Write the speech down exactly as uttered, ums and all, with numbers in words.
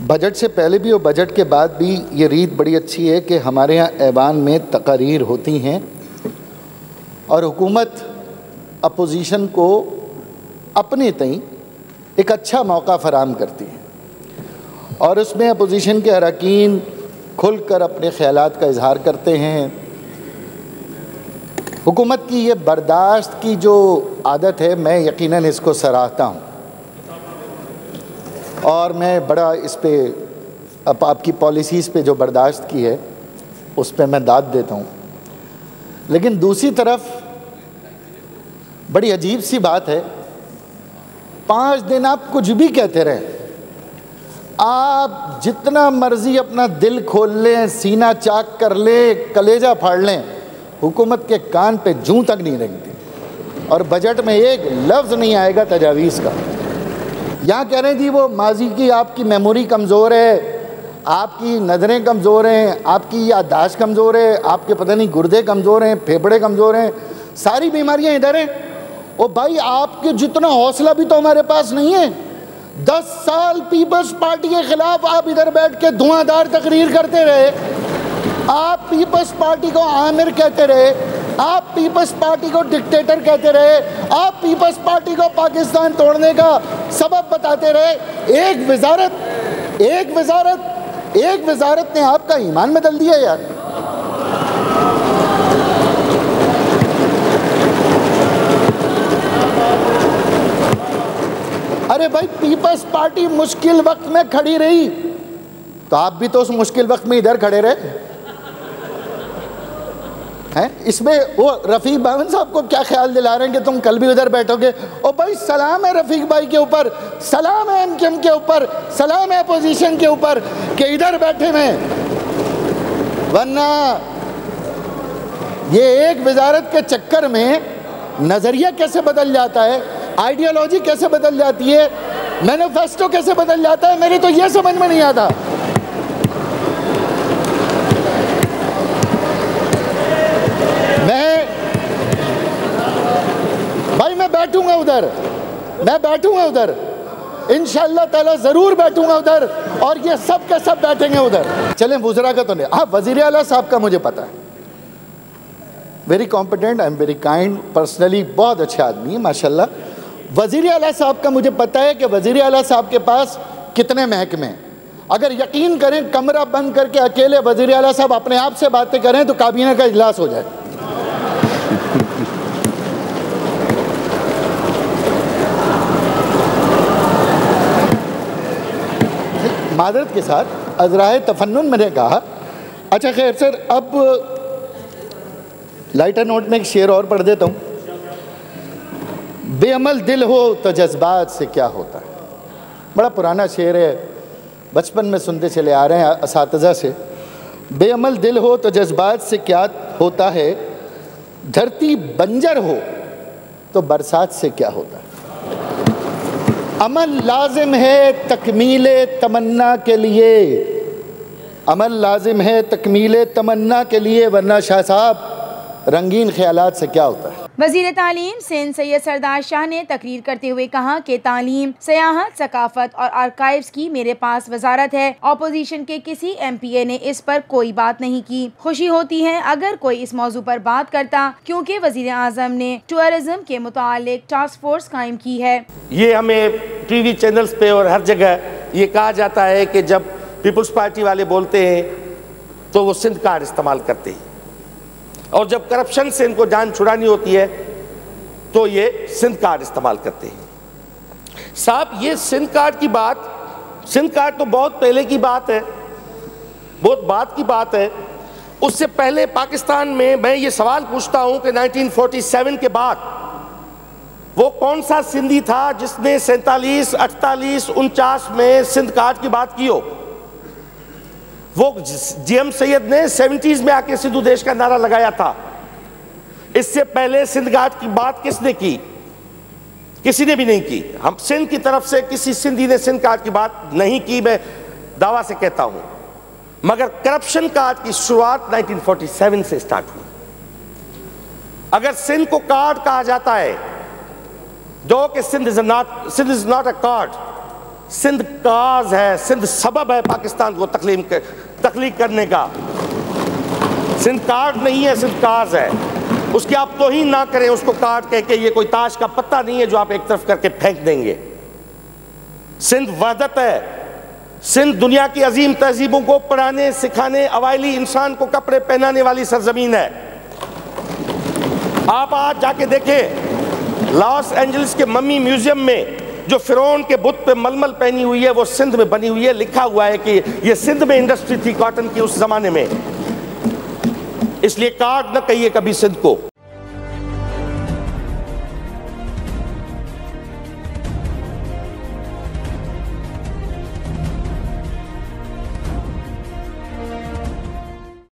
Budget से पहले भी और बजट के बाद भी ये रीत बड़ी अच्छी है कि हमारे यहाँ ऐवान में तकारीर होती हैं और हुकूमत अपोजिशन को अपने तई एक अच्छा मौका फराम करती है और उसमें अपोजिशन के अरकान खुलकर अपने ख़यालात का इजहार करते हैं। हुकूमत की ये बर्दाश्त की जो आदत है, मैं यकीनन इसको सराहता हूँ और मैं बड़ा इस पे अब आपकी पॉलिसीज़ पे जो बर्दाश्त की है उस पे मैं दाद देता हूँ। लेकिन दूसरी तरफ बड़ी अजीब सी बात है, पाँच दिन आप कुछ भी कहते रहें, आप जितना मर्ज़ी अपना दिल खोल लें, सीना चाक कर लें, कलेजा फाड़ लें, हुकूमत के कान पे जूं तक नहीं रेंगती और बजट में एक लफ्ज़ नहीं आएगा तजावीज़ का। यहाँ कह रहे हैं जी वो माजी की आपकी मेमोरी कमज़ोर है, आपकी नज़रें कमज़ोर हैं, आपकी याददाश्त कमज़ोर है, आपके पता नहीं गुर्दे कमज़ोर हैं, फेफड़े कमज़ोर हैं, सारी बीमारियाँ इधर हैं। ओ भाई, आपके जितना हौसला भी तो हमारे पास नहीं है। दस साल पीपल्स पार्टी के ख़िलाफ़ आप इधर बैठ के धुआंधार तकरीर करते रहे, आप पीपल्स पार्टी को आमिर कहते रहे, आप पीपल्स पार्टी को डिक्टेटर कहते रहे, आप पीपल्स पार्टी को पाकिस्तान तोड़ने का सबब बताते रहे। एक वजारत एक वजारत एक वजारत ने आपका ईमान बदल दिया यार। अरे भाई, पीपल्स पार्टी मुश्किल वक्त में खड़ी रही तो आप भी तो उस मुश्किल वक्त में इधर खड़े रहे हैं। इसमें वो रफ़ीक बावन साहब को क्या ख्याल दिला रहे हैं कि तुम कल भी उधर बैठोगे। ओ भाई, सलाम है रफ़ीक भाई के ऊपर, सलाम है एम के एम के ऊपर, सलाम है अपोजिशन के ऊपर कि इधर बैठे में, वरना ये एक वजारत के चक्कर में नज़रिया कैसे बदल जाता है, आइडियोलॉजी कैसे बदल जाती है, मैनिफेस्टो कैसे बदल जाता है, मेरे तो ये समझ में नहीं आता। मैं भाई मैं बैठूंगा उधर, मैं बैठूंगा उधर, इंशाअल्लाह ताला ज़रूर बैठूंगा उधर और ये सब के सब बैठेंगे उधर। चलें, वज़रा का तो नहीं, हाँ वज़ीर आला साहब का मुझे पता है, very competent, I am very kind, personally बहुत अच्छे आदमी है माशाल्लाह। वज़ीर आला साहब का मुझे पता है कि वज़ीर आला साहब के पास कितने महकमे हैं। अगर यकीन करें कमरा बंद करके अकेले वज़ीर आला साहब अपने आप से बातें करें तो काबीना का इजलास हो जाए। मादरत के साथ अज़राए तफन्नुन मैंने कहा। अच्छा खैर सर, अब लाइटर नोट में एक शेर और पढ़ देता हूँ। बेअमल दिल हो तो जज्बात से क्या होता है, बड़ा पुराना शेर है, बचपन में सुनते चले आ रहे हैं असातिज़ा से। बेअमल दिल हो तो जज्बात से क्या होता है, धरती बंजर हो तो बरसात से क्या होता है। अमल लाजिम है तकमीले तमन्ना के लिए, अमल लाजिम है तकमीले तमन्ना के लिए, वरना शाह साहब रंगीन ख्यालात से क्या होता है। वज़ीर तालीम सिंध सैयद सरदार शाह ने तकरीर करते हुए कहा कि तालीम, सयाहत, सकाफत और आर्काइव्स की मेरे पास वजारत है। अपोजिशन के किसी एम पी ए ने इस पर कोई बात नहीं की। खुशी होती है अगर कोई इस मौजू पर बात करता, क्योंकि वज़ीर आज़म ने टूरिज्म के मुतालिक टास्क फोर्स कायम की है। ये हमें टीवी चैनल्स पे और हर जगह ये कहा जाता है कि जब पीपल्स पार्टी वाले बोलते हैं तो वो सिंध कार्ड इस्तेमाल करते हैं और जब करप्शन से इनको जान छुड़ानी होती है तो ये सिंध कार्ड इस्तेमाल करते हैं। साहब, ये सिंध कार्ड की बात, सिंध कार्ड तो बहुत पहले की बात है, बहुत बात की बात है। उससे पहले पाकिस्तान में मैं ये सवाल पूछता हूं कि नाइनटीन फोर्टी सेवन के बाद वो कौन सा सिंधी था जिसने सैंतालीस अड़तालीस उनचास में सिंध कार्ड की बात की हो। वो जी एम सैयद ने सेवेंटीज में आके सिंधु देश का नारा लगाया था। इससे पहले सिंध कार्ड की बात किसने की? किसी ने भी नहीं की। हम सिंध की तरफ से किसी सिंधी ने सिंध कार्ड की बात नहीं की, मैं दावा से कहता हूं। मगर करप्शन कार्ड की शुरुआत नाइनटीन फोर्टी सेवन से स्टार्ट हुई। अगर सिंध को कार्ड कहा जाता है, जो कि Sindh is not Sindh is not a card, Sindh cause है, सिंध सबब है पाकिस्तान को तकलीम कर, तख्लीक करने का। सिंध कार्ड नहीं है, सिंध काज है। उसकी आप तौहीन ना करें, उसको कार्ड कह के, ये कोई ताश का पत्ता नहीं है जो आप एक तरफ करके फेंक देंगे। सिंध वहदत है। सिंध दुनिया की अजीम तहजीबों को पढ़ाने सिखाने, अवाइली इंसान को कपड़े पहनाने वाली सरजमीन है। आप आज जाके देखें, लॉस एंजलिस के मम्मी म्यूजियम में जो फिरौन के बुत पे मलमल पहनी हुई है वो सिंध में बनी हुई है। लिखा हुआ है कि ये सिंध में इंडस्ट्री थी कॉटन की उस जमाने में। इसलिए कार्ड न कहिए कभी सिंध को।